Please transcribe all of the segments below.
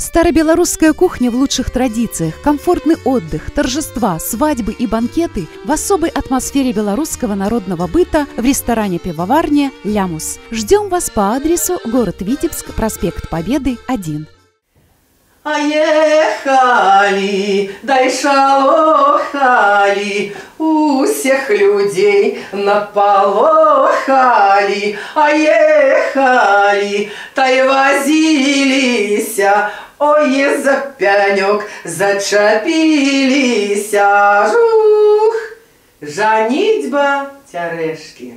Старобелорусская кухня в лучших традициях, комфортный отдых, торжества, свадьбы и банкеты в особой атмосфере белорусского народного быта в ресторане-пивоварне «Лямус». Ждем вас по адресу город Витебск, проспект Победы, 1. А ехали, да и шалохали, у всех людей наполохали, а ехали, та и возилися, ой, за пянек зачапилися, жух, жанитьба тярешки.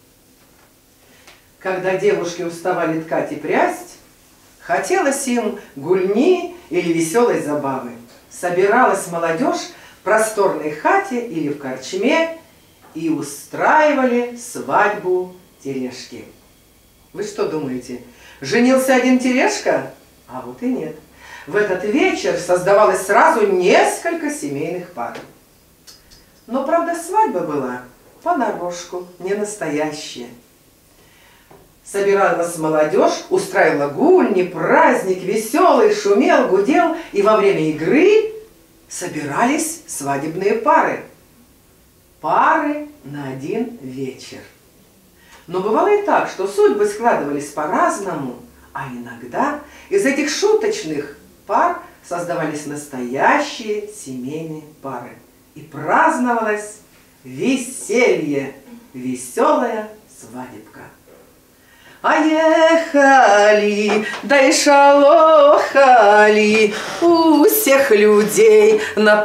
Когда девушки уставали ткать и прясть, хотелось им гульни или веселой забавы. Собиралась молодежь в просторной хате или в корчме и устраивали свадьбу Терешки. Вы что думаете, женился один Терешка? А вот и нет. В этот вечер создавалось сразу несколько семейных пар. Но, правда, свадьба была понарошку, не настоящая. Собиралась молодежь, устраивала гульни, праздник, веселый, шумел, гудел, и во время игры собирались свадебные пары. Пары на один вечер. Но бывало и так, что судьбы складывались по-разному, а иногда из этих шуточных пар создавались настоящие семейные пары. И праздновалось веселье, веселая свадебка. А ехали, да и шалохали, у всех людей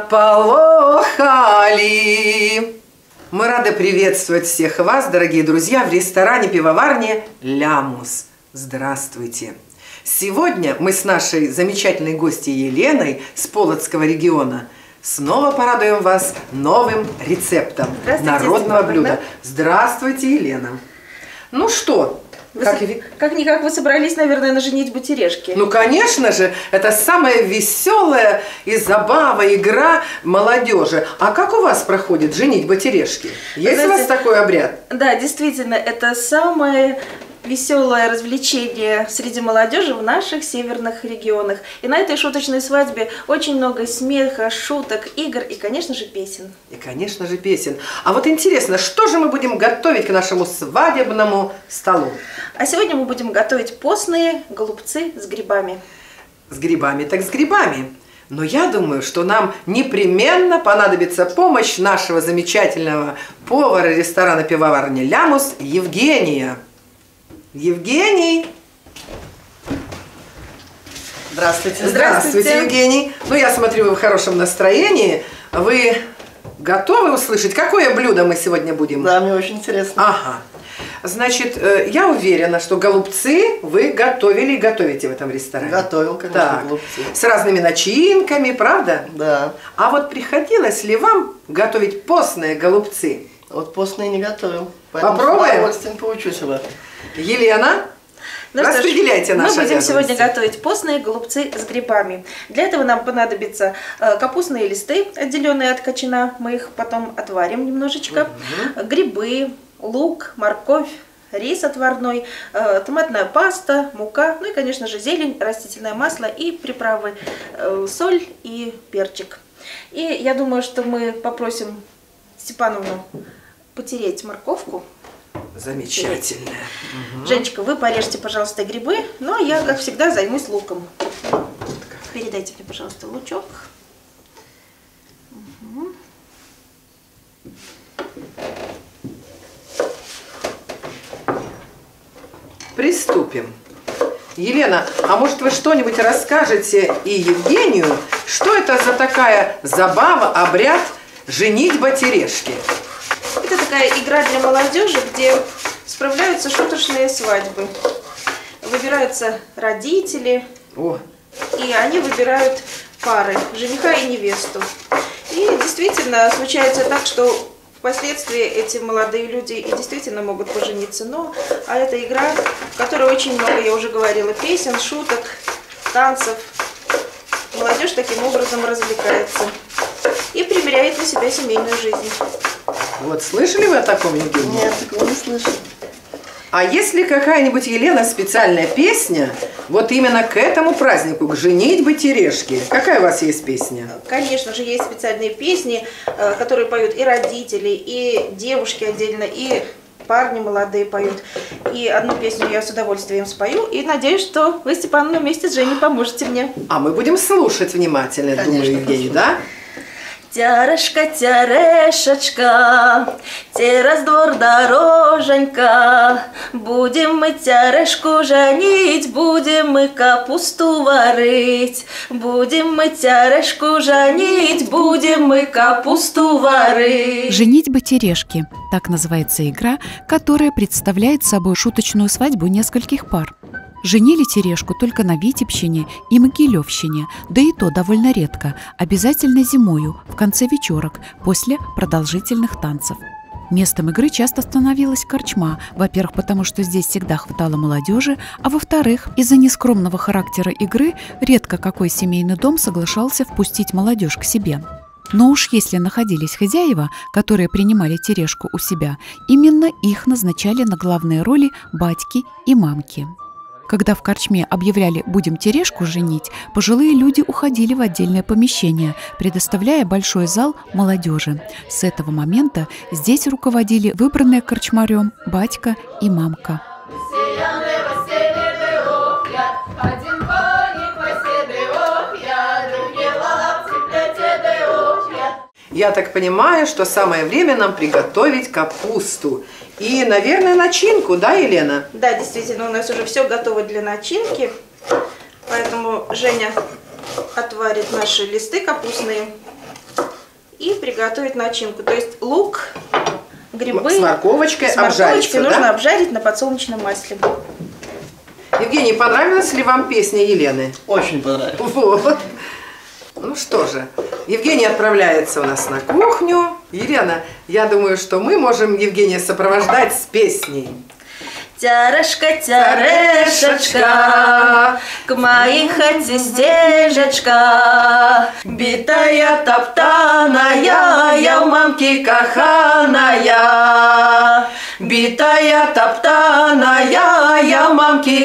наполохали. Мы рады приветствовать всех вас, дорогие друзья, в ресторане-пивоварне «Лямус». Здравствуйте! Сегодня мы с нашей замечательной гостьей Еленой с Полоцкого региона снова порадуем вас новым рецептом народного блюда. Здравствуйте, Елена! Ну что? Как-никак вы собрались, наверное, на женитьбу Терешки. Ну, конечно же, это самая веселая и забава, игра молодежи. А как у вас проходит женитьба Терешки? Есть у вас такой обряд? Да, действительно, это самое веселое развлечение среди молодежи в наших северных регионах. И на этой шуточной свадьбе очень много смеха, шуток, игр и, конечно же, песен. И, конечно же, песен. А вот интересно, что же мы будем готовить к нашему свадебному столу? А сегодня мы будем готовить постные голубцы с грибами. С грибами так с грибами. Но я думаю, что нам непременно понадобится помощь нашего замечательного повара ресторана-пивоварни «Лямус» Евгения. Евгений! Здравствуйте. Здравствуйте, Евгений. Ну, я смотрю, вы в хорошем настроении. Вы готовы услышать, какое блюдо мы сегодня будем? Да, мне очень интересно. Ага. Значит, я уверена, что голубцы вы готовили и готовите в этом ресторане. Готовил, конечно, голубцы. С разными начинками, правда? Да. А вот приходилось ли вам готовить постные голубцы? Вот постные не готовил. Попробуем? С удовольствием поучусь у вас. Елена, ну распределяйте наши Мы будем обязанности. сегодня готовить постные голубцы с грибами. Для этого нам понадобятся капустные листы, отделенные от кочана. Мы их потом отварим немножечко. Грибы, лук, морковь, рис отварной, томатная паста, мука, ну и, конечно же, зелень, растительное масло и приправы, соль и перчик. И я думаю, что мы попросим Степановну потереть морковку. Замечательно. Женечка, вы порежьте, пожалуйста, грибы, но я, как всегда, займусь луком. Передайте мне, пожалуйста, лучок. Приступим. Елена, а может вы что-нибудь расскажете и Евгению, что это за такая забава, обряд женитьба Терешки? Это такая игра для молодежи, где справляются шуточные свадьбы. Выбираются родители, и они выбирают пары, жениха и невесту. И действительно случается так, что впоследствии эти молодые люди и действительно могут пожениться. А это игра, в которой очень много, я уже говорила, песен, шуток, танцев. Молодежь таким образом развлекается и примеряет на себя семейную жизнь. Вот, слышали вы о таком, Евгений? Нет, такого не слышу. А есть ли какая-нибудь, Елена, специальная песня вот именно к этому празднику, к женитьбе Терешки? Какая у вас есть песня? Конечно же, есть специальные песни, которые поют и родители, и девушки отдельно, и парни молодые поют. И одну песню я с удовольствием спою. И надеюсь, что вы, Степановна, вместе с Женей поможете мне. А мы будем слушать внимательно, Конечно, думаю, Евгений, да? Тярешка, тярешечка, через двор дороженька, будем мы тярешку женить, будем мы капусту варить, будем мы тярешку женить, будем мы капусту варить. «Женитьба Терешки» – так называется игра, которая представляет собой шуточную свадьбу нескольких пар. Женили Терешку только на Витебщине и Могилевщине, да и то довольно редко, обязательно зимою, в конце вечерок, после продолжительных танцев. Местом игры часто становилась корчма, во-первых, потому что здесь всегда хватало молодежи, а во-вторых, из-за нескромного характера игры редко какой семейный дом соглашался впустить молодежь к себе. Но уж если находились хозяева, которые принимали Терешку у себя, именно их назначали на главные роли батьки и мамки. Когда в корчме объявляли «будем Терешку женить», пожилые люди уходили в отдельное помещение, предоставляя большой зал молодежи. С этого момента здесь руководили выбранные корчмарем батька и мамка. Я так понимаю, что самое время нам приготовить капусту. И, наверное, начинку, да, Елена? Да, действительно, у нас уже все готово для начинки. Поэтому Женя отварит наши листы капустные и приготовит начинку. То есть лук, грибы. С морковочкой, нужно да? обжарить на подсолнечном масле. Евгений, понравилась ли вам песня Елены? Очень понравилось. Вот. Ну что же, Евгений отправляется у нас на кухню. Елена, я думаю, что мы можем Евгения сопровождать с песней. Тярешка, тярешечка, к моей хате стежечка, битая, топтаная, я у мамки каханая. Битая, топтаная, я у мамки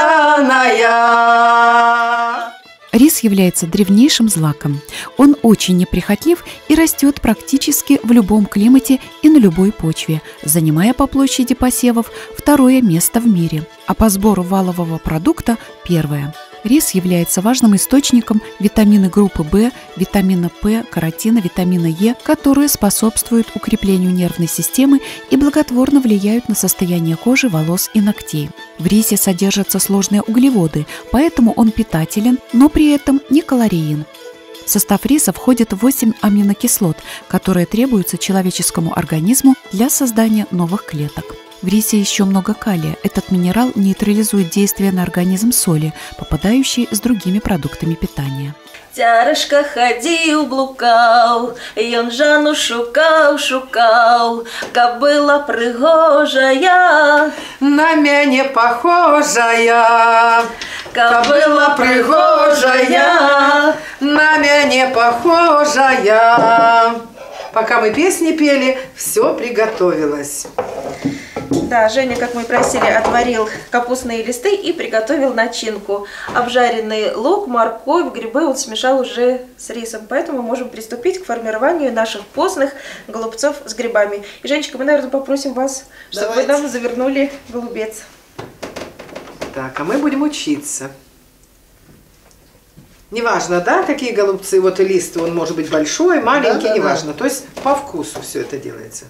каханая. Рис является древнейшим злаком. Он очень неприхотлив и растет практически в любом климате и на любой почве, занимая по площади посевов второе место в мире, а по сбору валового продукта – первое. Рис является важным источником витамина группы В, витамина П, каротина, витамина Е, которые способствуют укреплению нервной системы и благотворно влияют на состояние кожи, волос и ногтей. В рисе содержатся сложные углеводы, поэтому он питателен, но при этом не калорийен. В состав риса входит 8 аминокислот, которые требуются человеческому организму для создания новых клеток. В рисе еще много калия. Этот минерал нейтрализует действие на организм соли, попадающей с другими продуктами питания. Тярешка ходил, блукал, ён Жанну шукал, шукал, кобыла пригожая, На мяне похожая, кобыла пригожая, на мяне похожая. Пока мы песни пели, все приготовилось. Да, Женя, как мы и просили, отварил капустные листы и приготовил начинку. Обжаренный лук, морковь, грибы он смешал уже с рисом. Поэтому мы можем приступить к формированию наших постных голубцов с грибами. И, Женечка, мы, наверное, попросим вас, чтобы вы нам завернули голубец. Так, а мы будем учиться. Неважно, да, какие голубцы, вот и лист, он может быть большой, маленький, Да. неважно. То есть по вкусу все это делается.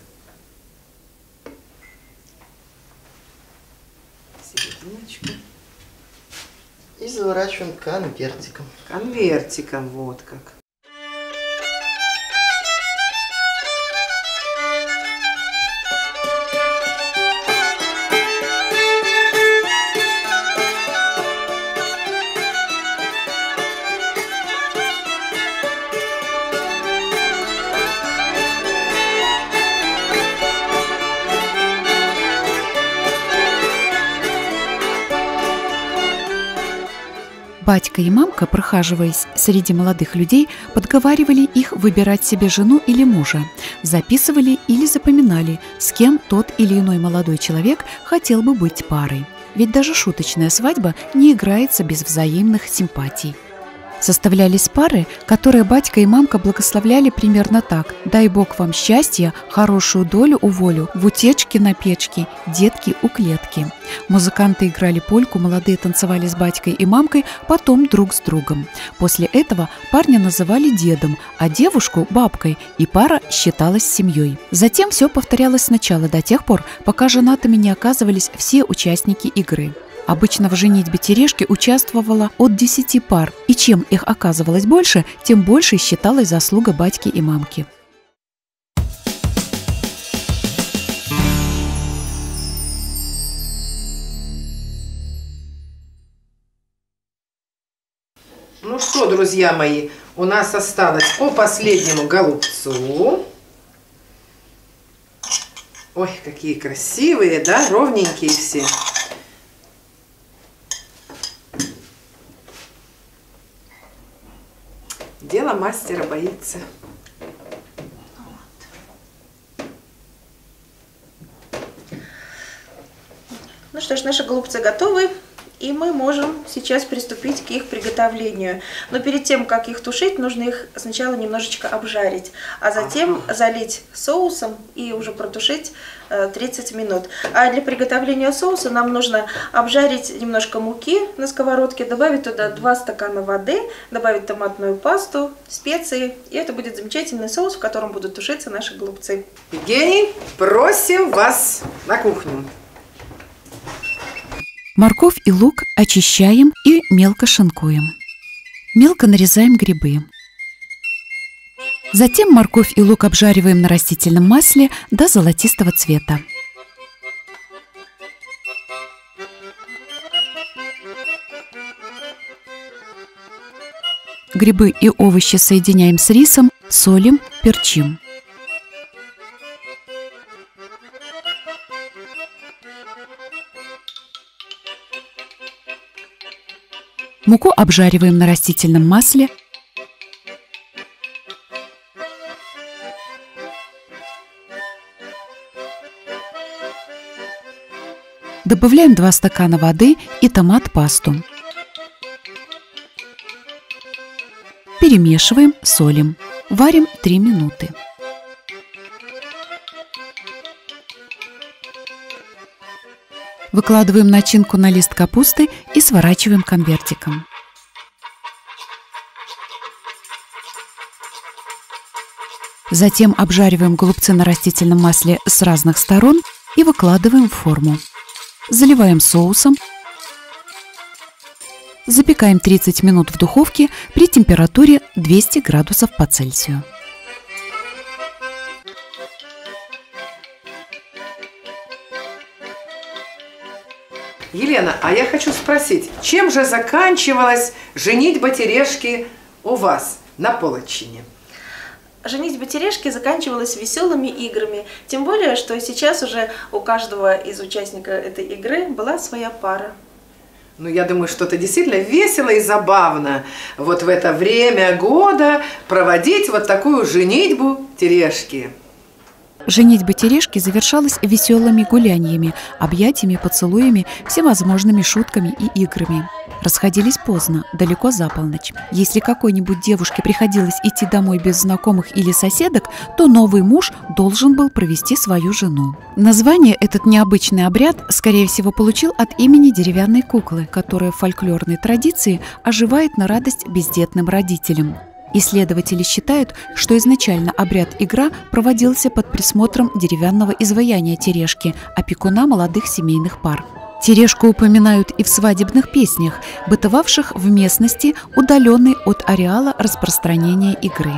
Серединочку. И заворачиваем конвертиком. Конвертиком, вот как. Батька и мамка, прохаживаясь среди молодых людей, подговаривали их выбирать себе жену или мужа, записывали или запоминали, с кем тот или иной молодой человек хотел бы быть парой. Ведь даже шуточная свадьба не играется без взаимных симпатий. Составлялись пары, которые батька и мамка благословляли примерно так: «Дай Бог вам счастья, хорошую долю уволю, в утечке на печке, детки у клетки». Музыканты играли польку, молодые танцевали с батькой и мамкой, потом друг с другом. После этого парня называли дедом, а девушку – бабкой, и пара считалась семьей. Затем все повторялось сначала до тех пор, пока женатыми не оказывались все участники игры. Обычно в женитьбе Терешки участвовало от 10 пар, и чем их оказывалось больше, тем больше считалась заслуга батьки и мамки. Ну что, друзья мои, у нас осталось по последнему голубцу. Ой, какие красивые, да, ровненькие все. Дело мастера боится. Ну что ж, наши голубцы готовы, и мы можем сейчас приступить к их приготовлению. Но перед тем, как их тушить, нужно их сначала немножечко обжарить, а затем залить соусом и уже протушить 30 минут. А для приготовления соуса нам нужно обжарить немножко муки на сковородке, добавить туда 2 стакана воды, добавить томатную пасту, специи, и это будет замечательный соус, в котором будут тушиться наши голубцы. Евгений, просим вас на кухню. Морковь и лук очищаем и мелко шинкуем. Мелко нарезаем грибы. Затем морковь и лук обжариваем на растительном масле до золотистого цвета. Грибы и овощи соединяем с рисом, солим, перчим. Муку обжариваем на растительном масле. Добавляем 2 стакана воды и томат-пасту. Перемешиваем, солим. Варим 3 минуты. Выкладываем начинку на лист капусты и сворачиваем конвертиком. Затем обжариваем голубцы на растительном масле с разных сторон и выкладываем в форму. Заливаем соусом. Запекаем 30 минут в духовке при температуре 200 градусов по Цельсию. Елена, а я хочу спросить, чем же заканчивалась женитьба Терешки у вас на Полочине? Женитьба Терешки заканчивалась веселыми играми, тем более, что сейчас уже у каждого из участников этой игры была своя пара. Ну, я думаю, что это действительно весело и забавно вот в это время года проводить вот такую женитьбу Терешки. Женитьба Терешки завершалась веселыми гуляниями, объятиями, поцелуями, всевозможными шутками и играми. Расходились поздно, далеко за полночь. Если какой-нибудь девушке приходилось идти домой без знакомых или соседок, то новый муж должен был провести свою жену. Название этот необычный обряд, скорее всего, получил от имени деревянной куклы, которая в фольклорной традиции оживает на радость бездетным родителям. Исследователи считают, что изначально обряд-игра проводился под присмотром деревянного изваяния Терешки, опекуна молодых семейных пар. Терешку упоминают и в свадебных песнях, бытовавших в местности, удаленной от ареала распространения игры.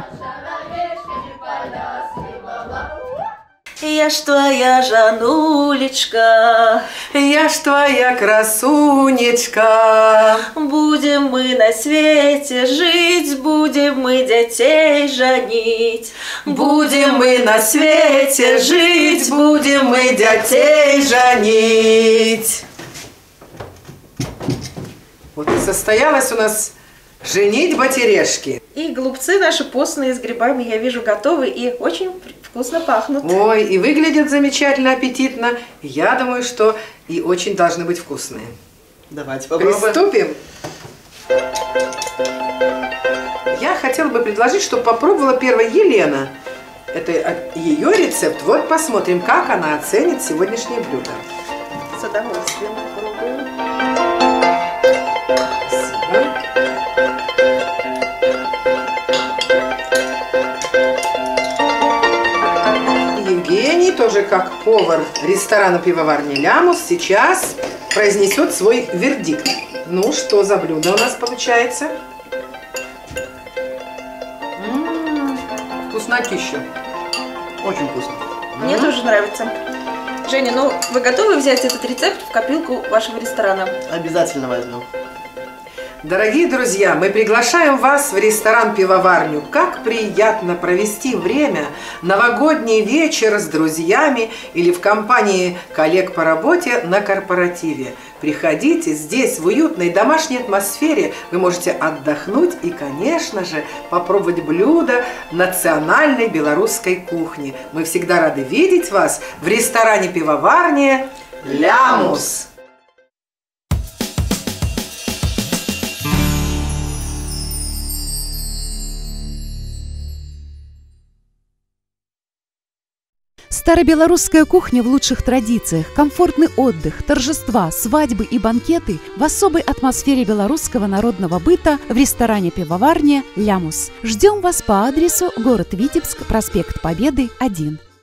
Я ж твоя Жанулечка, я ж твоя красунечка. Будем мы на свете жить, будем мы детей женить. Будем мы на свете жить, будем мы детей женить. Вот и состоялась у нас женитьба Терешки. И голубцы наши постные с грибами, я вижу, готовы и очень вкусно пахнут. Ой, и выглядят замечательно, аппетитно. Я думаю, что и очень должны быть вкусные. Давайте попробуем. Приступим. Я хотела бы предложить, чтобы попробовала первая Елена. Это ее рецепт. Вот посмотрим, как она оценит сегодняшнее блюдо. С удовольствием попробую. Спасибо. Евгений, тоже как повар ресторана пивоварни «Лямус», сейчас произнесет свой вердикт. Ну, что за блюдо у нас получается? Вкуснотища. Очень вкусно. Мне тоже нравится. Женя, ну вы готовы взять этот рецепт в копилку вашего ресторана? Обязательно возьму. Дорогие друзья, мы приглашаем вас в ресторан-пивоварню. Как приятно провести время, новогодний вечер с друзьями или в компании коллег по работе на корпоративе. Приходите, здесь в уютной домашней атмосфере вы можете отдохнуть и, конечно же, попробовать блюда национальной белорусской кухни. Мы всегда рады видеть вас в ресторане-пивоварне «Лямус». Старобелорусская кухня в лучших традициях, комфортный отдых, торжества, свадьбы и банкеты в особой атмосфере белорусского народного быта в ресторане-пивоварне «Лямус». Ждем вас по адресу город Витебск, проспект Победы, 1.